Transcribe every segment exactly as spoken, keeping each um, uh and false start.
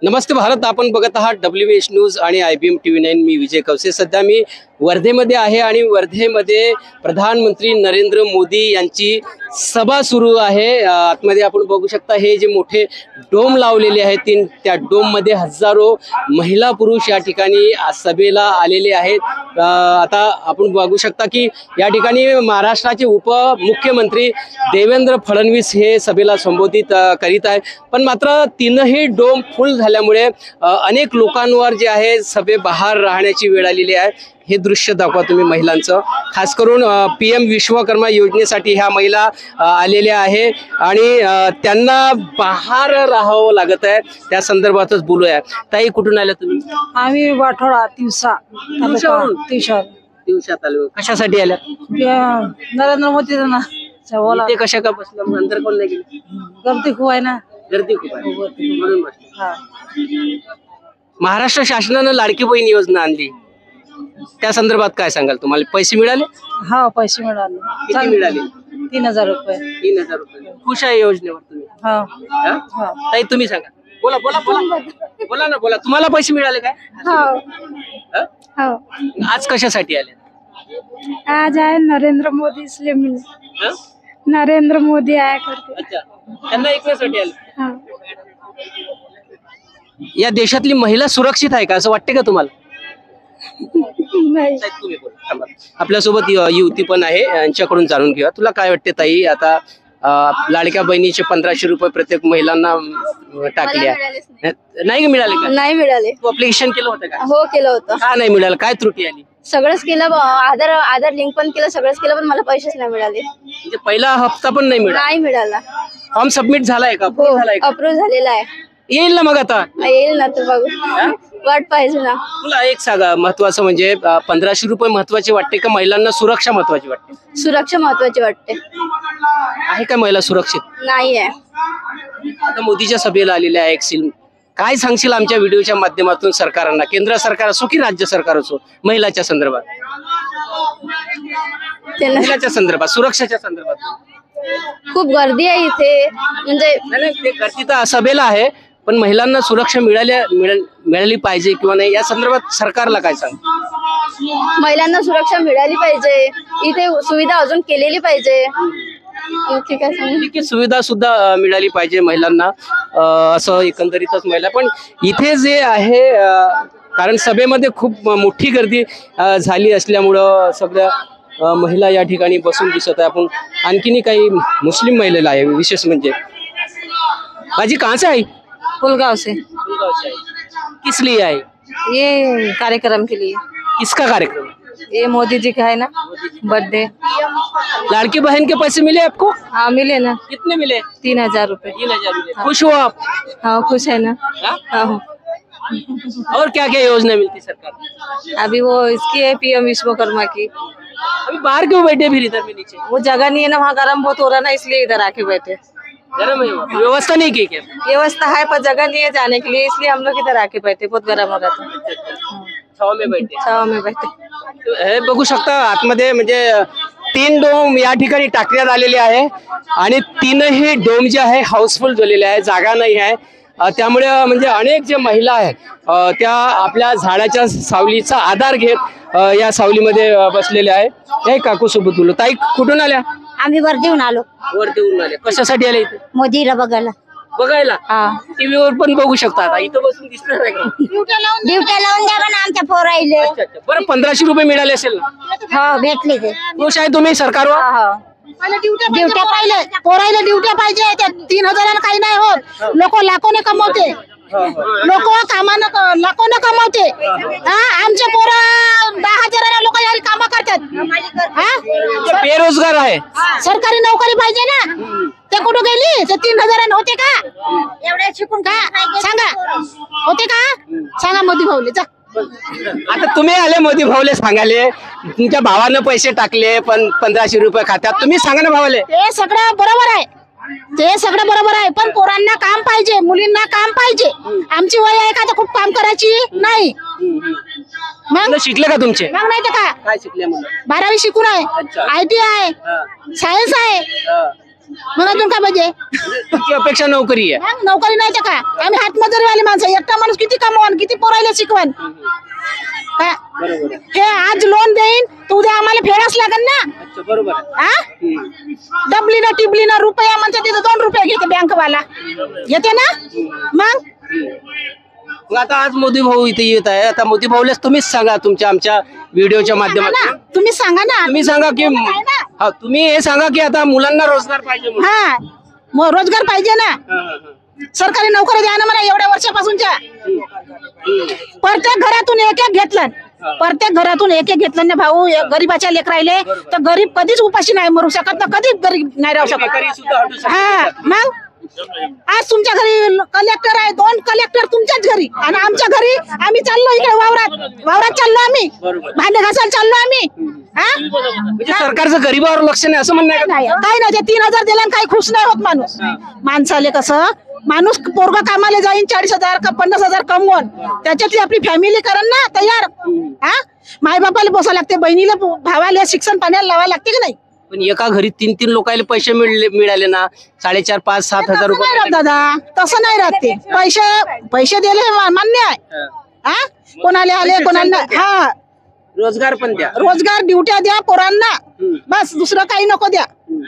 नमस्ते भारत, आपण बघत आहात डब्ल्यू एच न्यूज आणि I B M T V nine. मी विजय कवसे. सध्या मी वर्धेमध्ये आहे आणि वर्धेमध्ये प्रधानमंत्री नरेंद्र मोदी यांची सभा सुरू आहे. आतमध्ये आपण बघू शकता हे जे मोठे डोम लावलेले आहेत, तीन त्या डोम मध्ये हजारो महिला पुरुष या ठिकाणी सभेला आलेले आहेत. आता आपण बघू शकता की या ठिकाणी महाराष्ट्राचे उपमुख्यमंत्री देवेंद्र फडणवीस हे सभेला संबोधित करीत आहेत. पण मात्र तीनही डोम फुल झाल्यामुळे अनेक लोकांवर जे आहे सभे बाहेर राहण्याची वेळ आलेली आहे. हे दृश्य दाखवा तुम्ही महिलांचं. खास करून पी एम विश्वकर्मा योजनेसाठी ह्या महिला आलेल्या आहे आणि त्यांना बाहेर राहावं लागत आहे. त्या संदर्भातच बोलूया. ताई, कुठून आल्या तुम्ही? आम्ही वाठोडा तिवसा तिवसा दिवसात आलो. कशासाठी आल्या? नरेंद्र मोदी ना ते कशा का बसल्या? मग अंदर कोण नाही गेले? गर्दी खूप आहे ना. गर्दी खूप आहे म्हणून बसले. महाराष्ट्र शासनानं लाडकी बहीण योजना आणली, त्या संदर्भात काय सांगाल? तुम्हाला पैसे मिळाले? हा, पैसे मिळाले. किती मिळाले? तीन हजार रुपये. तीन हजार रुपये. खुश आहे योजनेवर तुम्ही? हा. ताई, तुम्ही सांगा. बोला बोला बोला बोला ना बोला. तुम्हाला पैसे मिळाले काय? आज कशासाठी आले? आज आहे नरेंद्र मोदी, इसलिए मिल नरेंद्र मोदी आया करके. अच्छा, त्यांना ऐकण्यासाठी आले. या देशातली महिला सुरक्षित आहे का असं वाटते का तुम्हाला? आपल्यासोबत युवती पण आहे, यांच्याकडून जाणून घेऊया. तुला काय वाटते ताई? आता लाडक्या बहिणीचे पंधराशे रुपये प्रत्येक महिलांना टाकले, नाही मिळाले का? नाही मिळाले. तू अप्लिकेशन केलं होतं का? हो, केलं होतं. का नाही मिळालं? काय त्रुटी आली? सगळंच केलं, आधार आधार लिंक पण केलं, सगळंच केलं, पण मला पैसेच नाही मिळाले. म्हणजे पहिला हप्ता पण नाही मिळाला? नाही मिळाला. फॉर्म सबमिट झालाय का? हो, अप्रूव्ह झालेला आहे. येईल ना मग? आता येईल ना. तर बघू, वाट पाहिजे ना. तुला एक सांगा, महत्वाचं म्हणजे पंधराशे रुपये महत्वाचे वाटते का महिलांना सुरक्षा महत्वाची वाटते? सुरक्षा महत्वाची वाटते. आहे का महिला सुरक्षित? नाही आहे. आता मोदीच्या सभेला आलेल्या आहे एक, काय सांगशील आमच्या व्हिडिओच्या माध्यमातून सरकारांना, केंद्र सरकार असो की राज्य सरकार असो, महिलाच्या संदर्भात, महिलाच्या संदर्भात, सुरक्षेच्या संदर्भात? खूप गर्दी आहे इथे. म्हणजे ते गर्दी तर सभेला आहे, पण महिलांना सुरक्षा मिळाल्या मिळाली पाहिजे किंवा नाही, या संदर्भात सरकारला काय सांग? महिलांना सुरक्षा मिळाली पाहिजे. इथे सुविधा अजून केलेली पाहिजे. ठीक आहे, सुविधा सुद्धा मिळाली पाहिजे महिलांना, असं एकंदरीतच महिला. पण इथे जे आहे, कारण सभेमध्ये खूप मोठी गर्दी झाली असल्यामुळं सगळ्या महिला या ठिकाणी बसून दिसत आहे. आपण आणखीन काही मुस्लिम महिलेला आहे, विशेष म्हणजे. बाजी कहाँ से आई? पुलगांव से. पुलगांव से आई. किस लिए आई? ये कार्यक्रम के लिए. किसका कार्यक्रम? ये मोदी जी का है ना, बर्थडे. लाड़की बहन के पैसे मिले आपको? हाँ, मिले ना. कितने मिले? तीन हजार रूपए. तीन हजार मिले. खुश हो आप? हाँ, खुश है ना. हाँ. और क्या क्या योजना मिलती सरकार? अभी वो इसकी है पी एम विश्वकर्मा की. अभी बाहर क्यों बैठे फिर इधर में नीचे? वो जगह नहीं है ना, वहाँ गर्म बहुत हो रहा ना, इसलिए इधर आके बैठे. गर्म है? व्यवस्था नहीं की क्या? व्यवस्था है पर जगह नहीं है जाने के लिए, इसलिए हम लोग इधर आके बैठे. बहुत गर्म हो रहा था. छाव में बैठे. छाव में बैठे. हे बघू शकता आतमध्ये, म्हणजे तीन डोम या ठिकाणी टाकण्यात आलेले आहे आणि तीनही डोम जे आहे हाऊसफुल झालेले आहे, जागा नाही आहे. त्यामुळे म्हणजे अनेक जे महिला आहेत त्या आपल्या झाडाच्या सावलीचा आधार घेत या सावलीमध्ये बसलेल्या आहे. हे काकू सोबत बोलू. ताई, कुठून आल्या? आम्ही वर्धेहून आलो. वर्धेहून आले. कशासाठी आले इथे? मोदीला बघायला. बघायला? टीव्हीवर पण बघू शकता. आता इथं बसून दिसणार आहे का? ड्युट्या लावून द्या ना आमच्या पोराईले. बरं, पंधराशे रुपये मिळाले असेल ना? हो, भेटले ते. खुश आहे तुम्ही सरकारवर? ड्युट्या पाहिजे, पोराईला ड्युट्या पाहिजे. त्या तीन हजारानं काही नाही होत. लोक लाखोने कमवते, लोक कामानं लाखोने कमवते. हा, आमचे पोरं दहा हजाराला लोक यारी कामं करतात. हा, बेरोजगार आहे. सरकारी नोकरी पाहिजे ना. ते कुठं गेली? ते तीन हजारानं होते का? एवढ्या शिकून का सांगा, होते का? सांगा मोदी भाऊले. जा. आता तुम्ही आले मोदी भाऊले सांगाले, तुमच्या भावानं पैसे टाकले पण पंधराशे रुपये खात्यात, तुम्ही सांगा ना भावाले. ते सगळं बरोबर आहे, ते सगळं बरोबर आहे, पण पोरांना काम पाहिजे, मुलींना काम पाहिजे. आमची वय आहे का तर खूप काम करायची नाही. मग शिकले का तुमचे? मग नाही तर का? काय शिकले मुलं? बारावी शिकून आहे, आय टी आहे, सायन्स आहे. मग अजून काय पाहिजे? तुमची अपेक्षा नोकरी आहे. मग नोकरी नाही तर काय? आम्ही हातमजुरीवाले माणसं, एकटा माणूस किती कमवून किती पोरायला शिकवण काय? हे आज लोन देईन तर उद्या आम्हाला फेडाच लागेल ना. अच्छा, बरोबर आहे. हा डबली ना टिबली ना रुपया म्हणते तिथं दोन रुपये घेते बँकवाला घेते ना. मग मग आता आज मोदी भाऊ इथे येत आहे. आता मोदी भाऊलाच तुम्हीच सांगा तुमच्या आमच्या व्हिडिओच्या माध्यमातून. तुम्ही सांगा ना. तुम्ही सांगा की हा तुम्ही हे सांगा की आता मुलांना रोजगार पाहिजे म्हणून. हा मग रोजगार पाहिजे ना. सरकारी नोकरी द्या ना मला एवढ्या वर्षापासूनच्या. प्रत्येक घरातून एक एक घेतलं, प्रत्येक घरातून एक एक घेतलं ना भाऊ. गरीबाच्या लेकर राहिले तर गरीब कधीच उपाशी नाही मरू शकत ना, कधीच गरीब नाही राहू शकत. हा मग आज तुमच्या घरी कलेक्टर आहे, दोन कलेक्टर तुमच्याच घरी, आणि आमच्या घरी आम्ही चाललो इकडे वावरात वावरात चाललो आम्ही, भांडे घासायला चाललो आम्ही. हा म्हणजे सरकारचं गरीबावर लक्ष नाही असं म्हणणं नाही काही नाही. ते तीन हजार दिला काही खुश नाही होत माणूस. माणसाले कसं माणूस पोरगा कामाला जाईन चाळीस हजार का पन्नास हजार कमवून त्याच्यातली आपली फॅमिली करण ना तयार. हा माय बापाला बसा लागते, बहिणीला भावाला शिक्षण पाण्याला लावायला लागते की नाही. पण एका घरी तीन तीन लोकांना पैसे मिळले मिळाले ना, साडेचार पाच सात हजार रुपये. नाही राहत दादा, तसं नाही राहत. ते पैसे पैसे दिले मान्य आहे. हा कोणाला आले कोणाला. हा रोजगार पण द्या, रोजगार ड्युट्या द्या पोरांना, बस दुसरं काही नको द्या.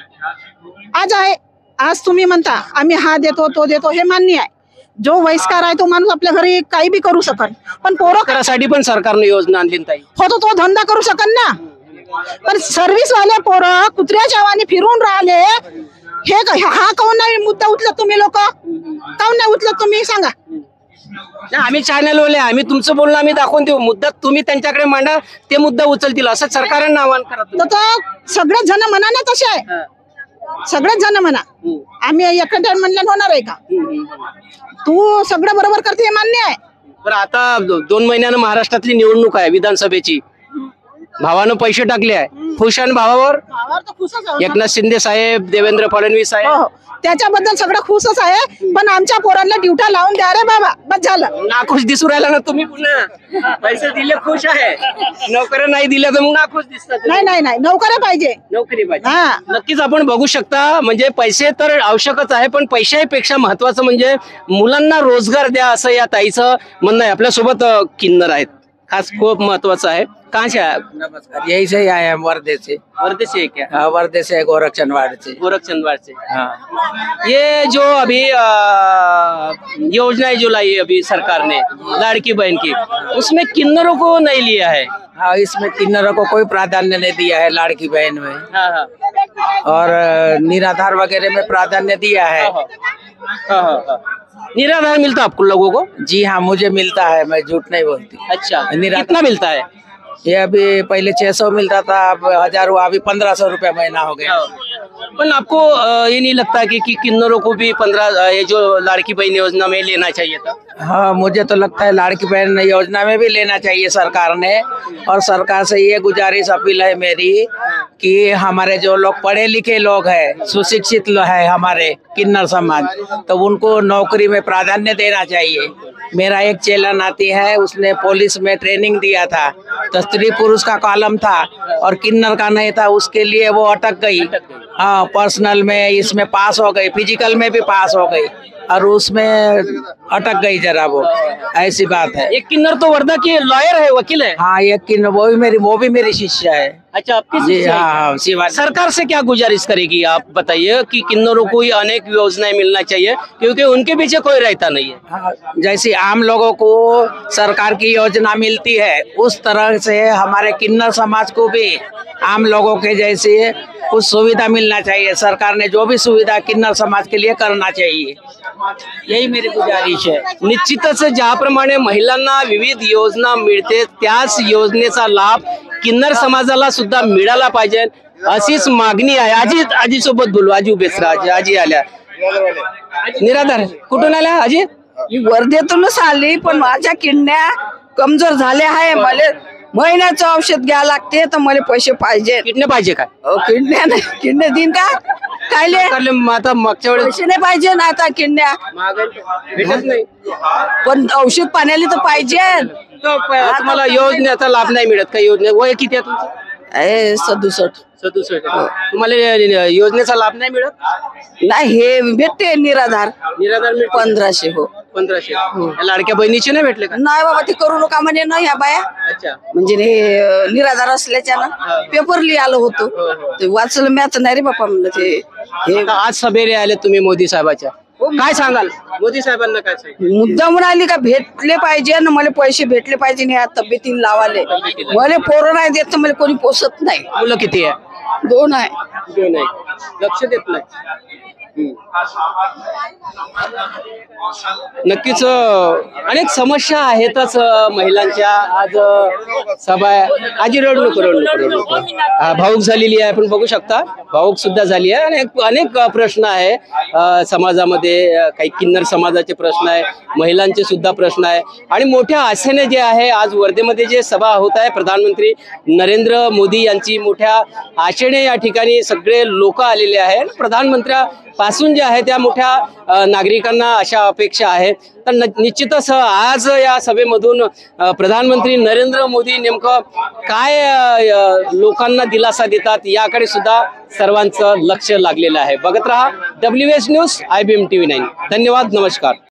आज आहे आज तुम्ही म्हणता आम्ही हा देतो तो देतो, हे मान्य आहे. जो वयस्कर आहे तो माणूस आपल्या घरी काही बी करू शकन, पण पोरं करासाठी पण सरकारने योजना आणली ताई. होतो तो धंदा करू शकन ना. पण सर्व्हिस वाले पोरं कुत्र्याच्या वाणी फिरून राहिले, हे हा काऊन नाही मुद्दा उचलत तुम्ही लोक? काऊन नाही उचलत तुम्ही सांगा? आम्ही चॅनल वाले, आम्ही तुमचं बोलणं आम्ही दाखवून देऊ. मुद्दा तुम्ही त्यांच्याकडे मांडा, ते मुद्दा उचलतील असं सरकारनं आवाहन करत. तर सगळेच जण म्हणा ना तसे आहे, सगळेच जण म्हणा. आम्ही एकट्या म्हणल्या होणार आहे का? तू सगळं बरोबर करते हे मान्य आहे. बरं आता दोन महिन्यानं महाराष्ट्रातली निवडणूक आहे विधानसभेची. भावानं पैसे टाकले आहे, खुश आहे भावावर. एकनाथ शिंदे साहेब, देवेंद्र फडणवीस साहेब, त्याच्याबद्दल सगळं खुशच आहे. पण आमच्या पोरांना ड्युट्या लावून द्या रे बाबा, बस झालं. नाखुश दिसू राहिला ना तुम्ही. पुन्हा पैसे दिले खुश आहे, नोकऱ्या नाही दिल्या तर मग नाखुश दिसतात. नाही नाही नाही नोकऱ्या पाहिजे, नोकरी पाहिजे. नक्कीच आपण बघू शकता. म्हणजे पैसे तर आवश्यकच आहे, पण पैशापेक्षा महत्वाचं म्हणजे मुलांना रोजगार द्या असं या ताईचं म्हणणं आहे. आपल्यासोबत किन्नर आहेत, खास खूप महत्वाचं आहे. कहाँ से आए? नमस्कार, यही से ही आए हैं वर्धे से। वर्धे से है क्या? हाँ, वर्धे से, गोरखचंदवाड़ से। गोरखचंदवाड़ से। हाँ, ये जो अभी योजनाएं जो लाई है अभी सरकार ने लाड़की बहन की, उसमें किन्नरों को नहीं लिया है। हाँ, इसमें किन्नरों को कोई प्राधान्य नहीं दिया है लाड़की बहन में। हाँ हाँ और निराधार वगैरह में प्राधान्य दिया है। हाँ हाँ। निराधार मिलता आपको लोगों को? जी हाँ, मुझे मिलता है, मैं झूठ नहीं बोलती। अच्छा, निराधार कितना मिलता है? ये अभी पहले छह सौ मिलता था, अब हजार हुआ, अभी पंद्रह सौ रुपया महीना हो गया। पर आपको अ, ये नहीं लगता कि, कि किन्नरों को भी पंद्रह ये जो लाड़की बहन योजना में लेना चाहिए था? हाँ, मुझे तो लगता है लाड़की बहन योजना में भी लेना चाहिए सरकार ने। और सरकार से ये गुजारिश अपील है मेरी कि हमारे जो लोग पढ़े लिखे लोग हैं, सुशिक्षित लोग हैं हमारे किन्नर समाज, तो उनको नौकरी में प्राधान्य देना चाहिए। मेरा एक चेला नाती है, उसने पुलिस में ट्रेनिंग दिया था, तो स्त्री पुरुष का कॉलम था और किन्नर का नहीं था, उसके लिए वो अटक गई। हाँ, पर्सनल में इसमें पास हो गई, फिजिकल में भी पास हो गई और उसमें अटक गई जरा, वो ऐसी बात है। एक किन्नर तो वर्धा की लॉयर है, वकील है। हाँ, एक किन्नर वो भी मेरी वो भी मेरी शिष्य है। अच्छा, आपकी जी शिष्या है? हाँ हाँ, शिवा। सरकार से क्या गुजारिश करेगी आप बताइए कि किन्नरों को ही अनेक योजनाएं मिलना चाहिए, क्योंकि उनके पीछे कोई रहता नहीं है। हाँ, जैसे आम लोगों को सरकार की योजना मिलती है, उस तरह से हमारे किन्नर समाज को भी आम लोगों के जैसे कुछ सुविधा मिलना चाहिए। सरकार ने जो भी सुविधा किन्नर समाज के लिए करना चाहिए, यही मेरी गुजारिश है। निश्चितच ज्याप्रमाणे महिलांना विविध योजना मिळते, त्याच योजनेचा लाभ किन्नर समाजाला सुद्धा मिळाला पाहिजे, अशीच मागणी आहे। आजी आजी सोबत बोलू, आजी उभेच राहा, आजी आजी आल्या। निराधार कुठून आल्या आजी? वर्धेतूनच आली, पण माझ्या किडण्या कमजोर झाल्या आहे। मला महिन्याचं औषध घ्यावं लागते, तर मला पैसे पाहिजे। किडने पाहिजे काय? किडण्या नाही, किडण्या दिन का कायले सरकारले आता मागच्या वेळेस पैसे नाही पाहिजे ना, आता किडण्या भेटत नाही, पण औषध पाण्याला तर पाहिजे। तो प- तुम्हाला योजनेचा लाभ नाही मिळत का? योजने वय किती आहे तुमचं? आहे सदुसष्ट. सदुसष्ट. तुम्हाला या योजनेचा लाभ नाही मिळत? नाही हे भेटते निराधार निराधार मिळतो पंधराशे. हो पंधराशे. या लाडक्या बहिणीचे नाही भेटले का? नाही बाबा ते करू नका म्हणे ना ह्या बाया. अच्छा. म्हणजे हे अं, निराधार असल्याच्यानं पेपरली आलं होतं ते वाचलं मॅच नाही रे बापा म्हणलं ते हे आता आज सभेरे आले तुम्ही मोदी साहेबाच्या, काय सांगाल मोदी साहेबांना? काय सांगाल? मुद्दा म्हणाली का भेटले पाहिजे ना मला पैसे भेटले पाहिजे ना या तब्येतीला लावाले. मला पोरं नाही देत तर मला कोणी पोसत नाही. मुलं किती आहे? दोन आहे. दोन आहे. लक्ष देत नाही. हम्म. नक्कीच अं, अनेक समस्या आहेतच अं, महिलांच्या. आज अं, सभा आहे. आजी रडू नको रडू नको रडू नको. हा, भाऊक झालेली आहे, आपण बघू शकता भाऊक सुद्धा झाली आहे. अनेक अनेक अं, प्रश्न आहे अं, समाजामध्ये. अं, काही किन्नर समाजाचे प्रश्न आहे, महिलांचे सुद्धा प्रश्न आहे. आणि मोठ्या आशेने जे आहे आज वर्धेमध्ये जे सभा होत आहे, प्रधानमंत्री नरेंद्र मोदी यांची मोठ्या आशेने या ठिकाणी सगळे लोक आलेले आहेत. प्रधानमंत्र्यापासून जे आहे त्या मोठ्या अ, नागरिकांना अशा अपेक्षा आहेत. तर न- निश्चितच आज या सभेमधून अ, प्रधानमंत्री नरेंद्र मोदी नेमकं काय अ, अ, लोकांना दिलासा देतात याकडे सुद्धा सर्वांचं लक्ष लागलेलं आहे. बघत रहा W S news, I B M T V nine. धन्यवाद, नमस्कार.